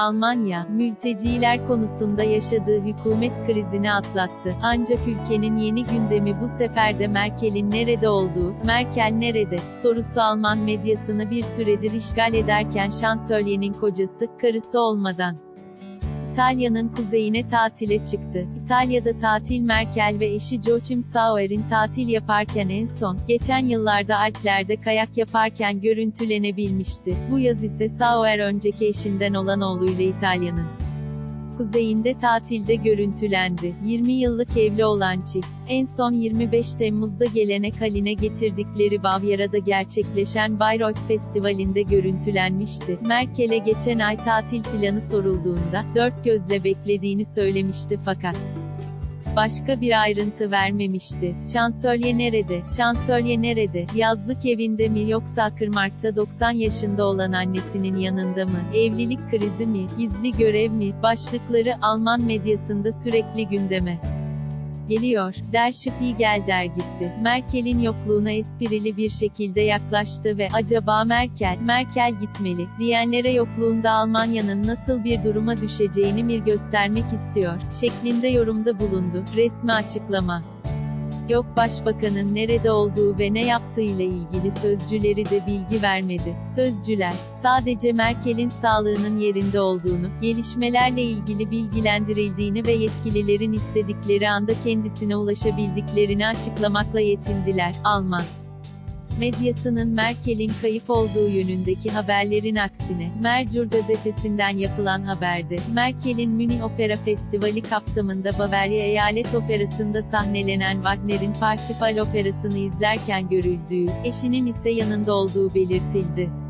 Almanya, mülteciler konusunda yaşadığı hükümet krizini atlattı. Ancak ülkenin yeni gündemi bu sefer de Merkel'in nerede olduğu, Merkel nerede, sorusu Alman medyasını bir süredir işgal ederken şansölyenin kocası, karısı olmadan İtalya'nın kuzeyine tatile çıktı. İtalya'da tatil Merkel ve eşi Joachim Sauer'in tatil yaparken en son, geçen yıllarda Alplerde kayak yaparken görüntülenebilmişti. Bu yaz ise Sauer önceki eşinden olan oğluyla İtalya'nın kuzeyinde tatilde görüntülendi. 20 yıllık evli olan çift, en son 25 Temmuz'da gelenek haline getirdikleri Bavyera'da gerçekleşen Bayreuth Festivali'nde görüntülenmişti. Merkel'e geçen ay tatil planı sorulduğunda, dört gözle beklediğini söylemişti fakat başka bir ayrıntı vermemişti. Şansölye nerede? Şansölye nerede? Yazlık evinde mi yoksa Akırmark'ta 90 yaşında olan annesinin yanında mı? Evlilik krizi mi? Gizli görev mi? Başlıkları Alman medyasında sürekli gündeme geliyor. Der Spiegel dergisi, Merkel'in yokluğuna esprili bir şekilde yaklaştı ve "Acaba Merkel gitmeli" diyenlere yokluğunda Almanya'nın nasıl bir duruma düşeceğini bir göstermek istiyor, şeklinde yorumda bulundu. Resmi açıklama yok, başbakanın nerede olduğu ve ne yaptığıyla ilgili sözcüleri de bilgi vermedi. Sözcüler, sadece Merkel'in sağlığının yerinde olduğunu, gelişmelerle ilgili bilgilendirildiğini ve yetkililerin istedikleri anda kendisine ulaşabildiklerini açıklamakla yetindiler. Alman medyasının Merkel'in kayıp olduğu yönündeki haberlerin aksine, Mercur gazetesinden yapılan haberde, Merkel'in Münih Opera Festivali kapsamında Bavarya Eyalet Operası'nda sahnelenen Wagner'in Parsifal Operası'nı izlerken görüldüğü, eşinin ise yanında olduğu belirtildi.